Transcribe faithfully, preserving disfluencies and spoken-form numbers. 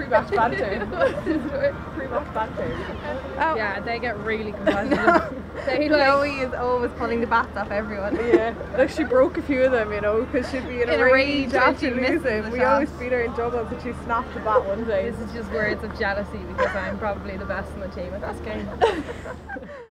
pre-match banter. Pre-match banter. Oh. Yeah, they get really competitive. They like. Chloe is always pulling the bats off everyone. Yeah, like she broke a few of them, you know, because she'd be in, In a a rage rage after when she misses losing. the We shot. always beat her in doubles, and she snapped the bat one day. This is just words of jealousy because I'm probably the best in the team at this game.